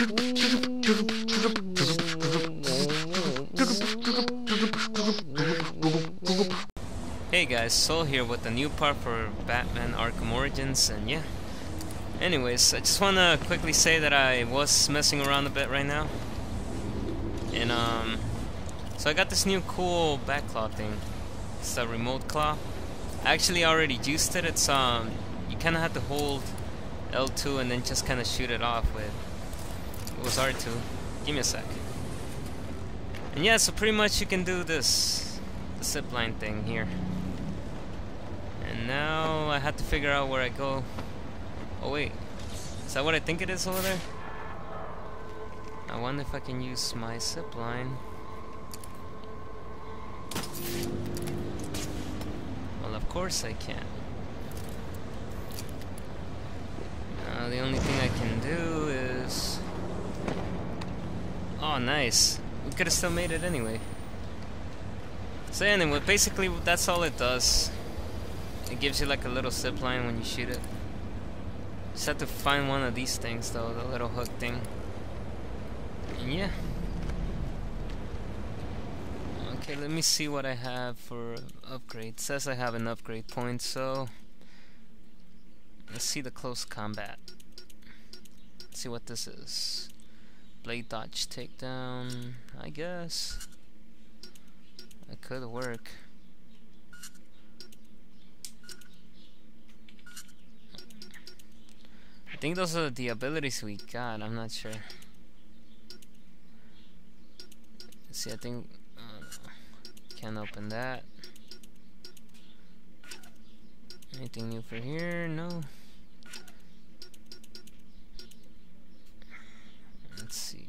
Hey guys, Soul here with a new part for Batman Arkham Origins, and yeah. Anyways, I just wanna quickly say that I was messing around a bit right now. And so I got this new cool back claw thing. It's a remote claw. I actually already used it. It's you kinda have to hold L2 and then just kinda shoot it off with, it was R2. Give me a sec. And yeah, so pretty much you can do this, the zipline thing here. And now I have to figure out where I go. Oh wait, is that what I think it is over there? I wonder if I can use my zipline. Well, of course I can. Now the only thing I can do is... Oh, nice. We could have still made it anyway. So anyway, basically that's all it does. It gives you like a little zip line when you shoot it. Just have to find one of these things though, the little hook thing. And yeah. Okay, let me see what I have for upgrade. It says I have an upgrade point, so let's see the close combat. Let's see what this is. Blade dodge takedown, I guess. That could work. I think those are the abilities we got, I'm not sure. Let's see, I think can't open that. Anything new for here? No. Let's see.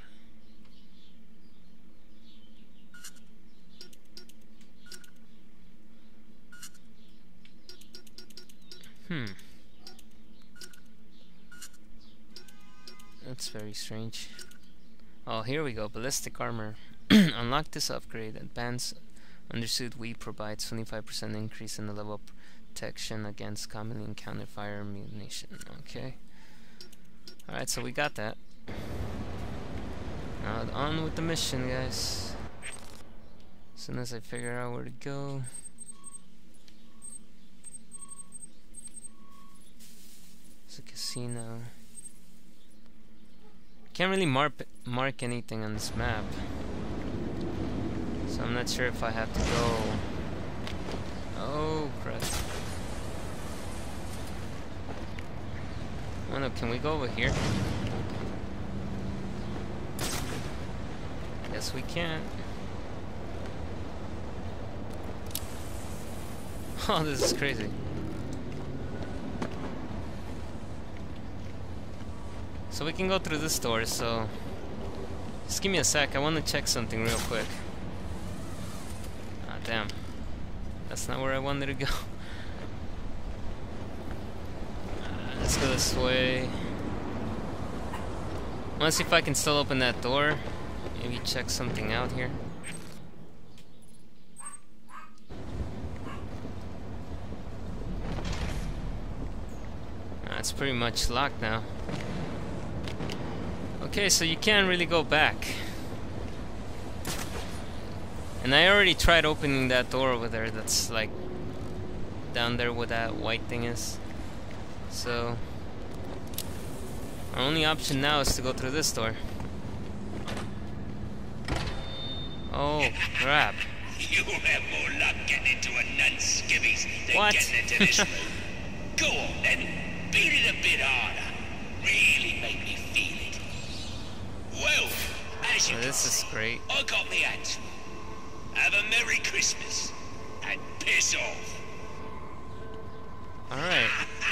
That's very strange. Oh, here we go. Ballistic armor. Unlock this upgrade. Advanced undersuit weave provides 25% increase in the level of protection against commonly encountered fire ammunition. Okay. Alright, so we got that. Now on with the mission, guys. As soon as I figure out where to go. It's a casino. Can't really mark anything on this map, so I'm not sure if I have to go. Oh crap! Oh no, can we go over here? Yes, we can. Oh, this is crazy. So we can go through this door, so just give me a sec, I want to check something real quick. Ah, damn. That's not where I wanted to go. Let's go this way. I want to see if I can still open that door. Maybe check something out here. It's pretty much locked now. Okay, so you can't really go back. And I already tried opening that door over there that's like down there where that white thing is. So our only option now is to go through this door. Oh crap. You have more luck getting into a nun's skivvies than What? getting into this room. Go on then, beat it a bit harder. Really make me feel it. Well, as you can This is see, great. I got me hands full. Have a Merry Christmas and piss off. Alright.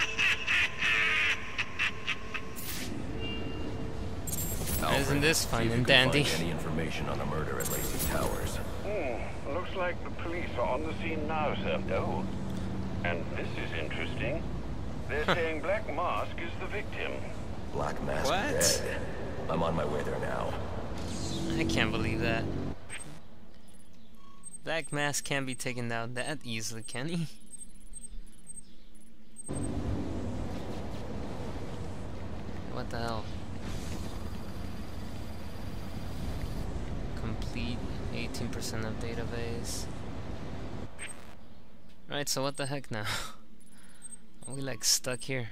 Isn't this fine and dandy? Any information on a murder at Lacey Towers? Looks like the police are on the scene now, sir. Oh, and this is interesting. They're saying Black Mask is the victim. Black Mask What? dead. I'm on my way there now. I can't believe that. Black Mask can't be taken down that easily, can he? What the hell? 18% of database. Right, so what the heck now? Are we like stuck here?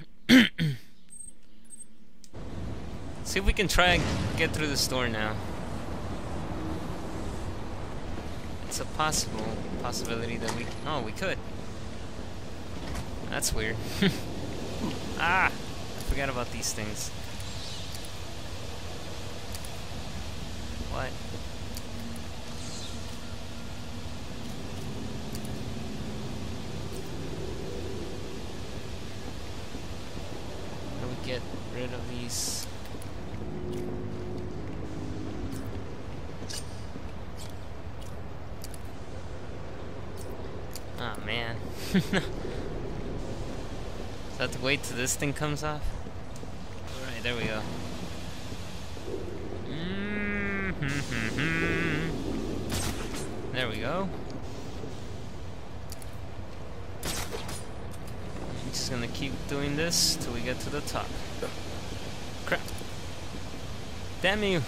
See if we can try and get through this door now. It's a possibility that we... Oh, we could. That's weird. Ah! I forgot about these things. What? How do we get rid of these? Oh man. So I have to wait till this thing comes off? Alright, there we go. There we go. I'm just gonna keep doing this till we get to the top. Crap. Damn you.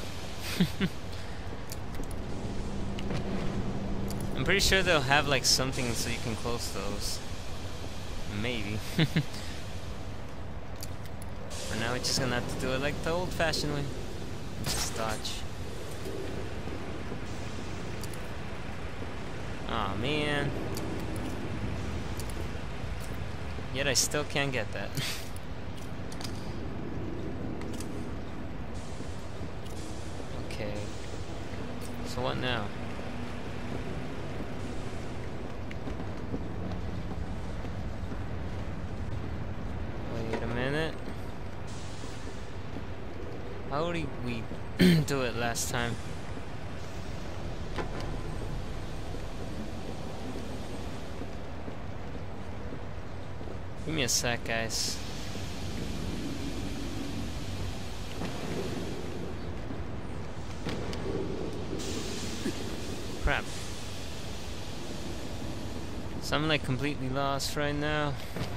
I'm pretty sure they'll have like something so you can close those. Maybe. For now, we're just gonna have to do it like the old-fashioned way. Just dodge. Aw, man. Yet I still can't get that. Okay. So what now? Wait a minute. How did we do it last time? Give me a sec, guys. Crap. So I'm like completely lost right now.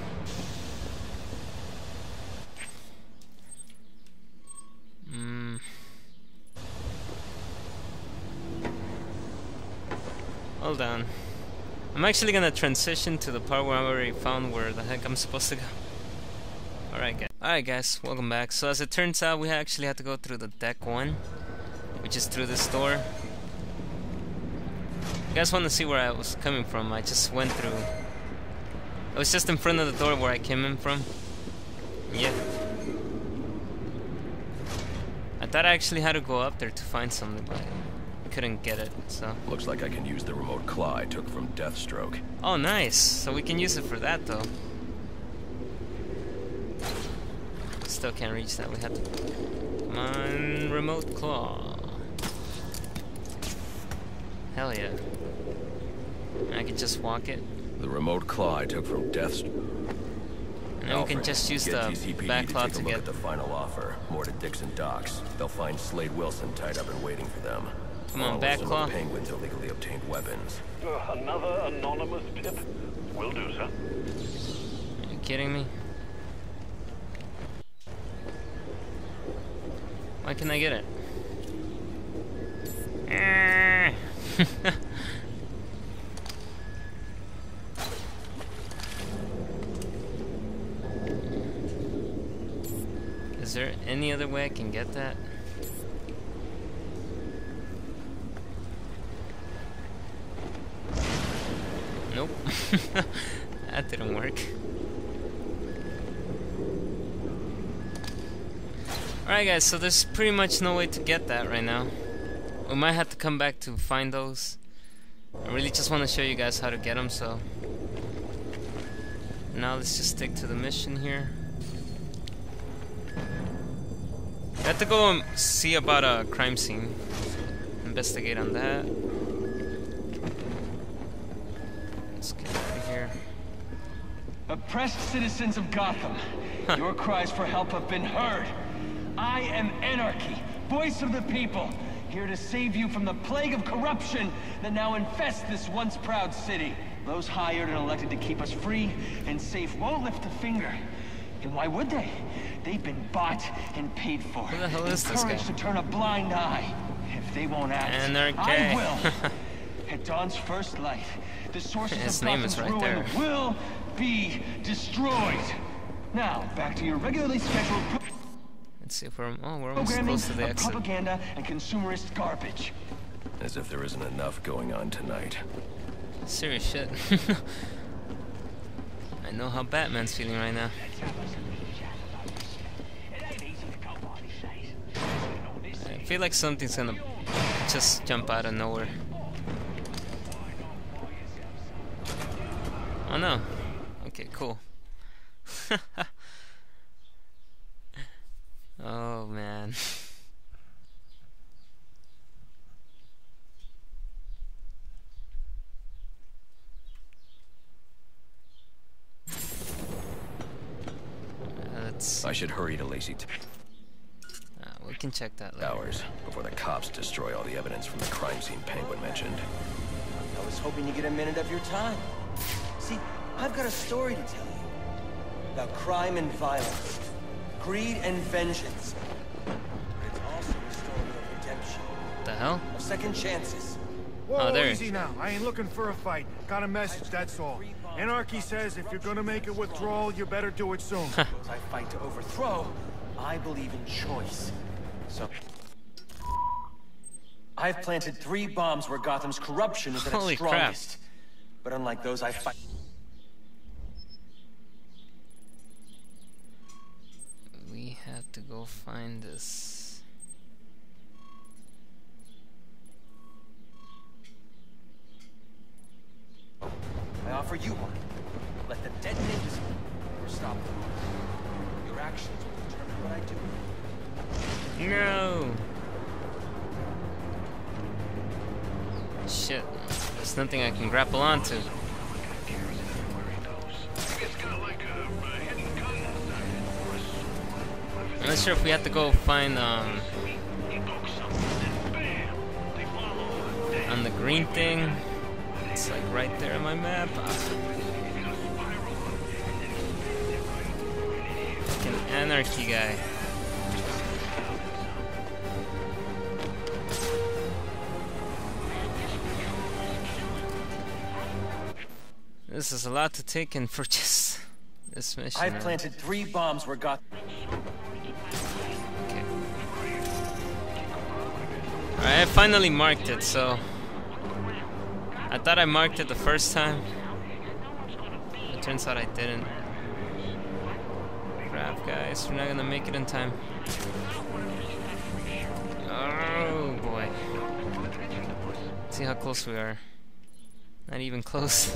Hold on. I'm actually gonna transition to the part where I already found where the heck I'm supposed to go. Alright guys, welcome back. So as it turns out, we actually had to go through the deck 1, which is through this door. You guys want to see where I was coming from? I just went through. I was just in front of the door where I came in from. Yeah. I thought I actually had to go up there to find something, but I couldn't get it, so. Looks like I can use the remote claw I took from Deathstroke. Oh, nice. So we can use it for that, though. Still can't reach that. We have to. Come on, remote claw. Hell yeah. I can just walk it. The remote claw I took from Deathstroke. And then we can just use the back claw to get the final offer. More to Dixon Docks. They'll find Slade Wilson tied up and waiting for them. Come on, back claw. Penguins illegally obtained weapons. Another anonymous tip? Will do, sir. Are you kidding me? Why can't I get it? Is there any other way I can get that? Nope. That didn't work. Alright guys, so there's pretty much no way to get that right now. We might have to come back to find those. I really just want to show you guys how to get them, so... Now let's just stick to the mission here. I have to go and see about a crime scene. Investigate on that. Let's get out of here. Oppressed citizens of Gotham, your cries for help have been heard. I am Anarky, voice of the people, here to save you from the plague of corruption that now infests this once proud city. Those hired and elected to keep us free and safe won't lift a finger. And why would they? They've been bought and paid for. Who the hell is this guy? Encouraged to turn a blind eye. If they won't act, Anarky. I will. At dawn's first light, the sources His of name Gotham's is right ruin there. will be destroyed. Now, back to your regularly scheduled Let's see if we're almost programming close to the of exit. propaganda and consumerist garbage. As if there isn't enough going on tonight. Serious shit. I know how Batman's feeling right now. I feel like something's gonna just jump out of nowhere. Oh no. Okay, cool. Oh man. I should hurry to Lacey we can check that later. Towers before the cops destroy all the evidence from the crime scene Penguin mentioned. I was hoping to get a minute of your time. See, I've got a story to tell you. About crime and violence. Greed and vengeance. But it's also a story of redemption. What the hell? Of second chances. Whoa, there. easy now. I ain't looking for a fight. Got a message, that's all. Anarchy says if you're gonna make a withdrawal, you better do it soon. Those I fight to overthrow, I believe in choice. So... I've planted 3 bombs where Gotham's corruption is at its Holy crap. strongest. But unlike those I fight... We have to go find this. I offer you one. Let the detonators never stop them. Your actions will determine what I do. No! Shit. There's nothing I can grapple onto. I'm not sure if we have to go find on the green thing. It's like right there on my map. Fucking anarchy guy. This is a lot to take in for just this mission. I've planted 3 bombs where Gotham... Okay. Alright, I finally marked it, so... I thought I marked it the first time. It turns out I didn't. Crap, guys, we're not gonna make it in time. Oh boy. Let's see how close we are. Not even close.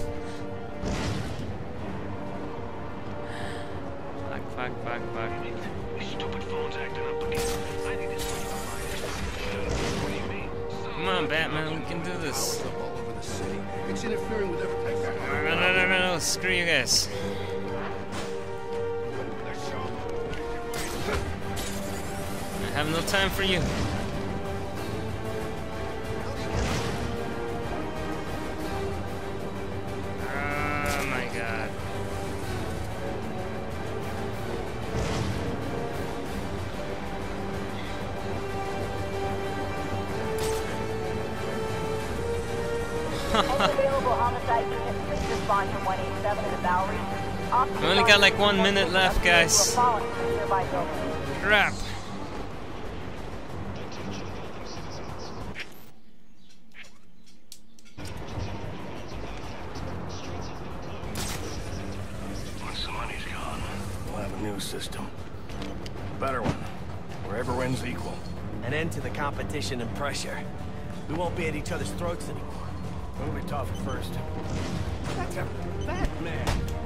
Fuck. Stupid phone's acting up again. I think this one's Come on, Batman, we can do this. All over the city. It's interfering with everything. No, screw you guys. I have no time for you. Oh my god. Available homicide unit, please respond to 187 in the Bowery. We only got like 1 minute left, guys. Crap. Once the money's gone, we'll have a new system. Better one, where everyone's equal. An end to the competition and pressure. We won't be at each other's throats anymore. Who'll be tough first? That's a Batman!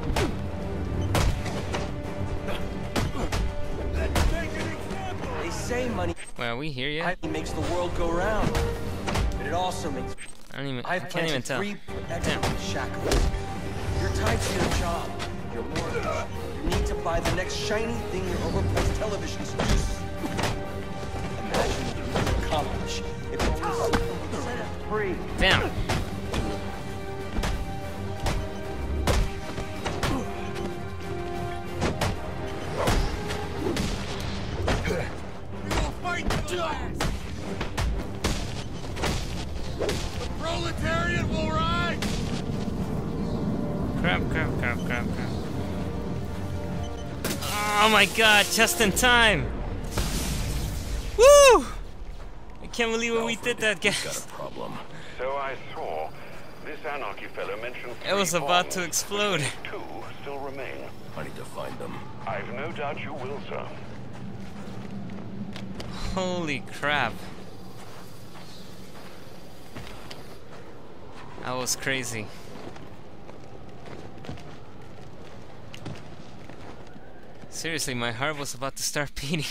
Let's make an example! They say money Wait, are we here yet? makes the world go round. But it also makes... I I've can't even planted tell. 3 Damn. excellent shackles. You're tied to your job, your mortgage, your need to buy the next shiny thing your overpriced television seduces. Imagine what you could accomplish if only something could set us free. Damn. Proletariat will rise! Crap. Oh my god, just in time! Woo! I can't believe we did that, guys. Got a problem. So I saw. This Anarky fellow mentioned It was 3 about to bombs. explode. 2 still remain. I need to find them. I've no doubt you will, sir. Holy crap. That was crazy. Seriously, my heart was about to start beating.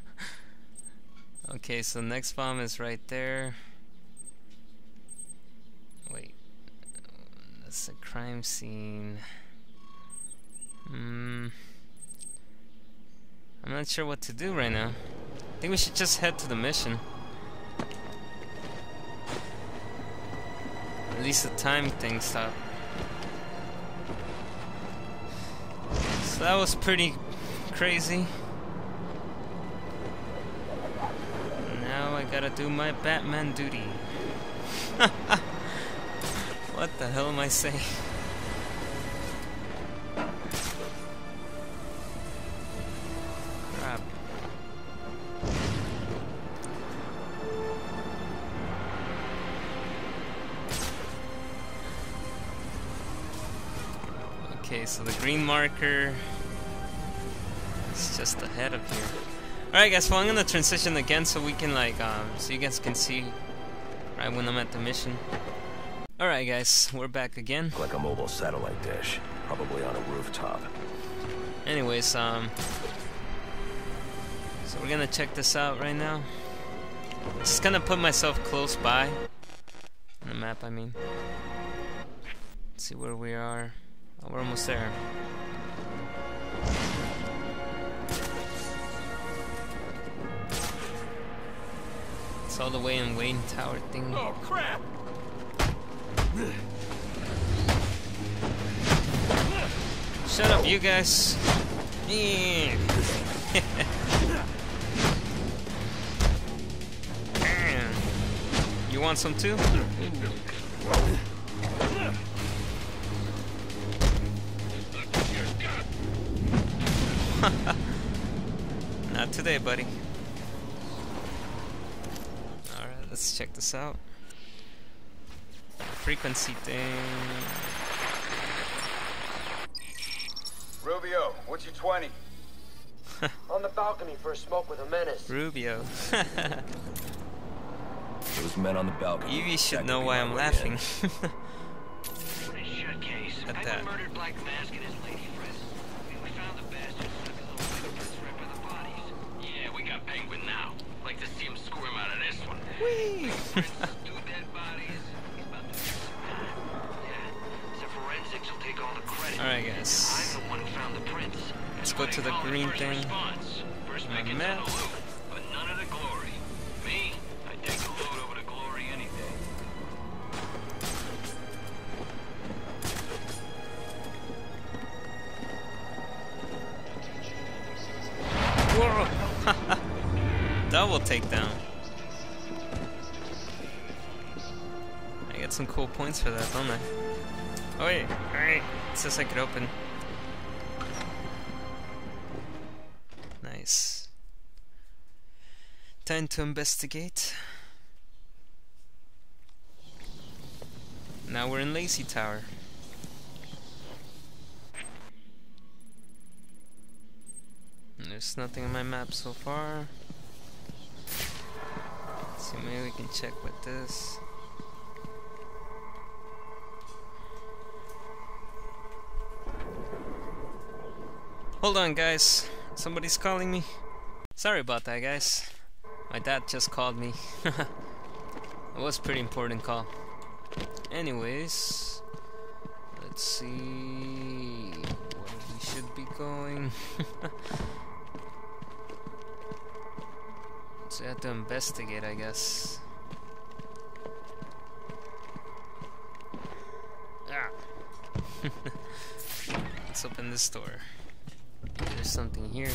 Okay, so next bomb is right there. Wait. That's a crime scene. I'm not sure what to do right now. I think we should just head to the mission. At least the time thing stopped. So that was pretty crazy. Now I gotta do my Batman duty. What the hell am I saying? Crap. Okay, so the green marker is just ahead of here. Alright guys, well I'm gonna transition again so we can like so you guys can see right when I'm at the mission. Alright guys, we're back again. Like a mobile satellite dish, probably on a rooftop. Anyways, so we're gonna check this out right now. Just gonna put myself close by on the map, I mean. Let's see where we are. Oh, we're almost there. It's all the way in Wayne Tower thing. Oh crap! Shut up, you guys. Yeah. You want some too? Not today, buddy. Alright, let's check this out. Frequency thing. Rubio, what's your 20? On the balcony for a smoke with a menace. Rubio. Those men on the balcony. Evie should know why I'm laughing. At that. Murdered Black Mask and his lady friend. We found the bastard stuck his little fingerprints right by the bodies. Yeah, we got Penguin now. Like to see him squirm out of this one. Whee! Two dead bodies. He's about to miss some time. Yeah, the forensics will take all the credit. Alright, guys. I'm the one who found the prints. Let's go to the green thing. First My make it to map. the loot, but none of the glory. Me, I take the loot over the glory any day. Whoa! Double takedown. I get some cool points for that, don't I? Oh wait, alright. It says I could open. Nice. Time to investigate. Now we're in Lacey Tower. There's nothing on my map so far. Let's see, maybe we can check with this. Hold on, guys. Somebody's calling me. Sorry about that, guys. My dad just called me. It was a pretty important call. Anyways, let's see where we should be going. So I have to investigate, I guess. Ah. Let's open this door. There's something here.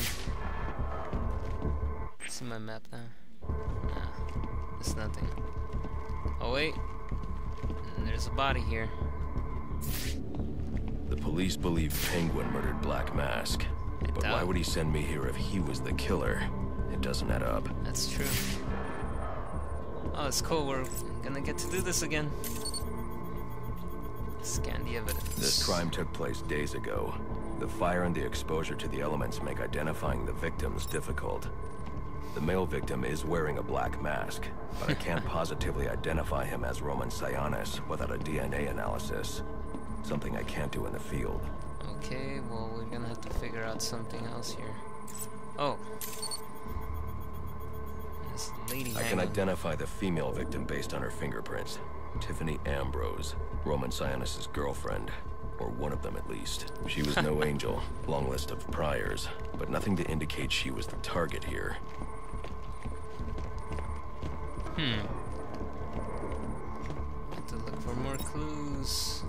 See my map now? Nah, there's nothing. Oh wait. there's a body here. The police believe Penguin murdered Black Mask. But why would he send me here if he was the killer? It doesn't add up. That's true. Oh, it's cool. We're gonna get to do this again. Scan the evidence. This crime took place days ago. The fire and the exposure to the elements make identifying the victims difficult. The male victim is wearing a black mask, but I can't positively identify him as Roman Sionis without a DNA analysis. Something I can't do in the field. Okay, well, we're gonna have to figure out something else here. Oh. This lady I can identify the female victim based on her fingerprints. Tiffany Ambrose, Roman Sionis' girlfriend. Or one of them at least. She was no angel, long list of priors, but nothing to indicate she was the target here. Have to look for more clues.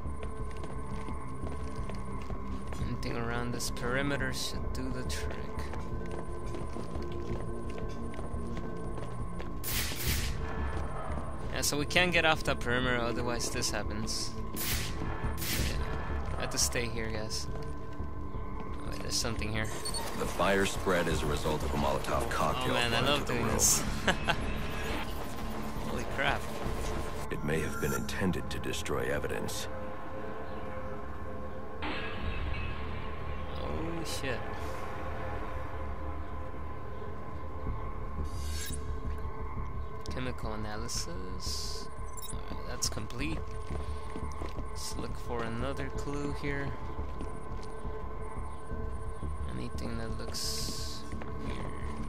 Anything around this perimeter should do the trick. Yeah, so we can't get off that perimeter, otherwise this happens. I have to stay here, guys. Oh, wait, there's something here. The fire spread as a result of a Molotov cocktail. Oh man, I love doing this. Holy crap. It may have been intended to destroy evidence. Holy shit. Chemical analysis. Alright, that's complete. Let's look for another clue here. Anything that looks weird.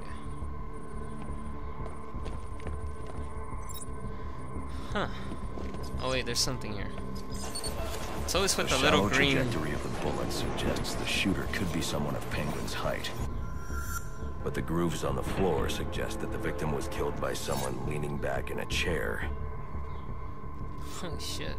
Huh. Oh wait, there's something here. It's always with the little green. The trajectory of the bullet suggests the shooter could be someone of Penguin's height. But the grooves on the floor suggest that the victim was killed by someone leaning back in a chair. Holy shit.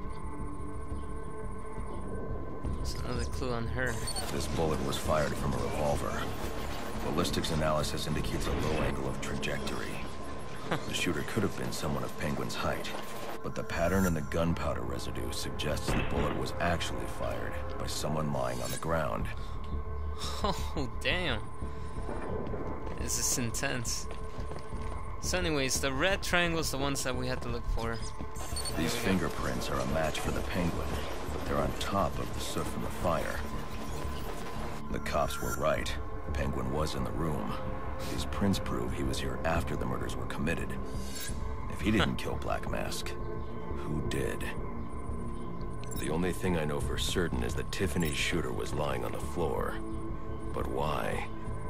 There's another clue on her. This bullet was fired from a revolver. Ballistics analysis indicates a low angle of trajectory. The shooter could have been someone of Penguin's height, but the pattern in the gunpowder residue suggests the bullet was actually fired by someone lying on the ground. Oh, damn. This is intense. So anyways, the red triangle's the ones that we had to look for. These fingerprints are a match for the Penguin, but they're on top of the soot from the fire. The cops were right. Penguin was in the room. These prints prove he was here after the murders were committed. If he didn't kill Black Mask, who did? The only thing I know for certain is that Tiffany's shooter was lying on the floor. But why?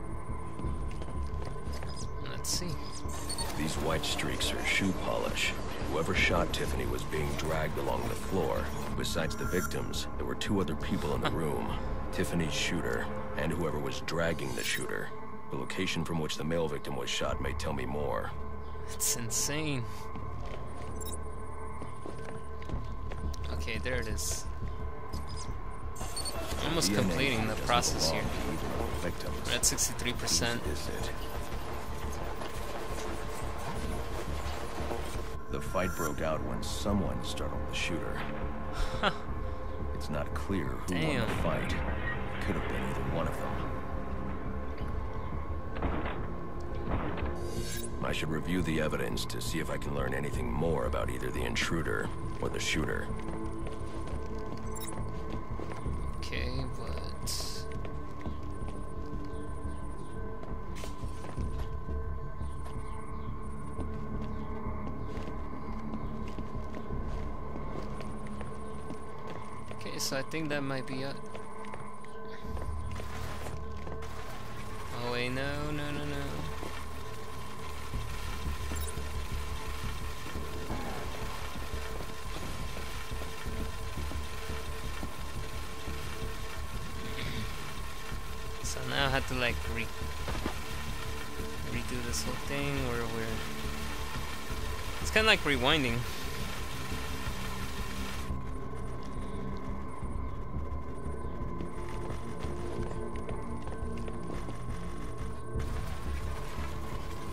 Let's see. These white streaks are shoe polish. Whoever shot Tiffany was being dragged along the floor. Besides the victims, there were two other people in the room. Tiffany's shooter, and whoever was dragging the shooter. The location from which the male victim was shot may tell me more. It's insane. Okay, there it is. Almost completing the process here. We're at 63%. The fight broke out when someone startled the shooter. It's not clear who won the fight. It could have been either one of them. I should review the evidence to see if I can learn anything more about either the intruder or the shooter. Okay, but... Okay, so I think that might be it. Oh wait, no. So now I have to like redo this whole thing where it's kind of like rewinding.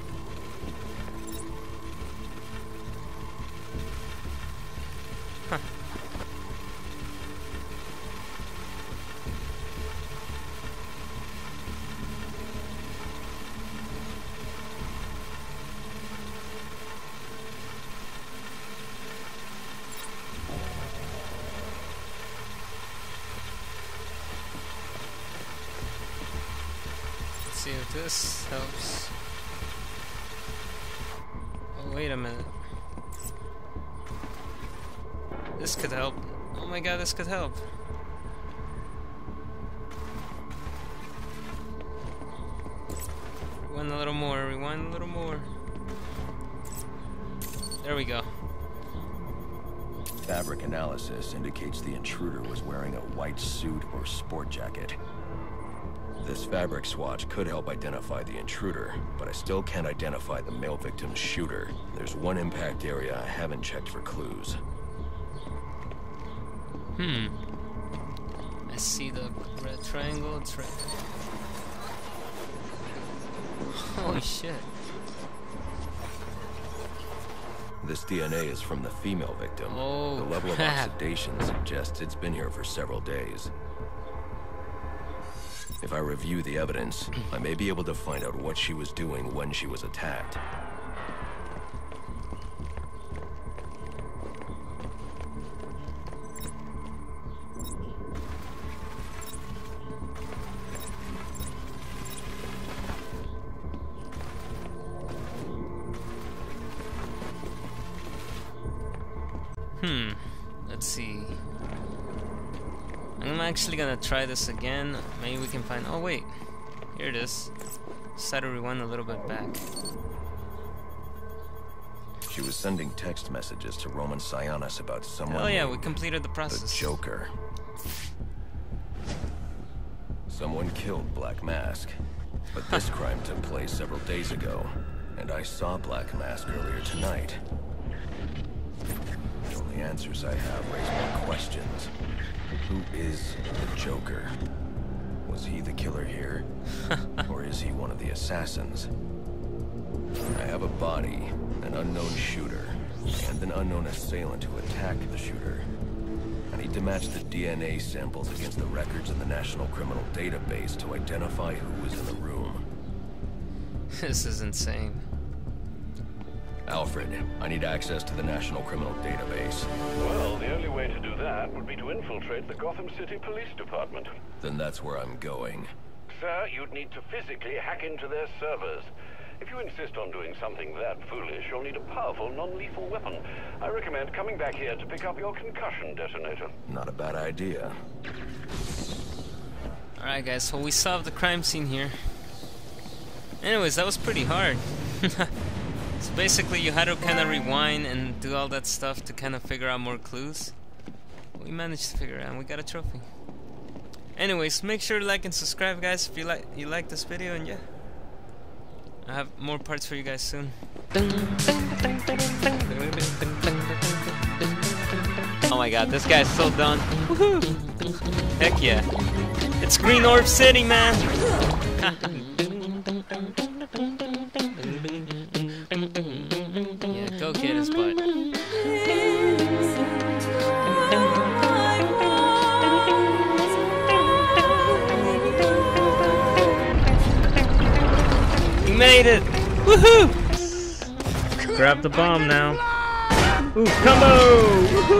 Huh. this helps. Oh, wait a minute. This could help. Oh my god, this could help. Rewind a little more, rewind a little more. There we go. Fabric analysis indicates the intruder was wearing a white suit or sport jacket. This fabric swatch could help identify the intruder, but I still can't identify the male victim's shooter. There's one impact area I haven't checked for clues. I see the red triangle. Holy shit. This DNA is from the female victim. Oh, the level crap. of oxidation suggests it's been here for several days. If I review the evidence, I may be able to find out what she was doing when she was attacked. Let's see. I'm actually gonna try this again. Maybe we can find. Oh wait, here it is. Just had to rewind a little bit back. She was sending text messages to Roman Sionis about someone. Oh yeah, named we completed the process. The Joker. Someone killed Black Mask, but this crime took place several days ago, and I saw Black Mask earlier tonight. The only answers I have raise more questions. Who is the Joker? Was he the killer here? Or is he one of the assassins? I have a body, an unknown shooter, and an unknown assailant who attacked the shooter. I need to match the DNA samples against the records in the National Criminal Database to identify who was in the room. This is insane. Alfred, I need access to the National Criminal Database. Well, the only way to do that would be to infiltrate the Gotham City Police Department. Then that's where I'm going. Sir, you'd need to physically hack into their servers. If you insist on doing something that foolish, you'll need a powerful, non-lethal weapon. I recommend coming back here to pick up your concussion detonator. Not a bad idea. Alright guys, so we solved the crime scene here. Anyways, that was pretty hard. So basically you had to kind of rewind and do all that stuff to kind of figure out more clues. We managed to figure it out and we got a trophy. Anyways, make sure to like and subscribe guys if you like this video, and yeah. I have more parts for you guys soon. Oh my god, this guy's so done. Woohoo! Heck yeah. It's Green Orb City, man! Yeah, go get his butt. He made it! Woohoo! Grab the bomb now. Ooh, combo! Woohoo!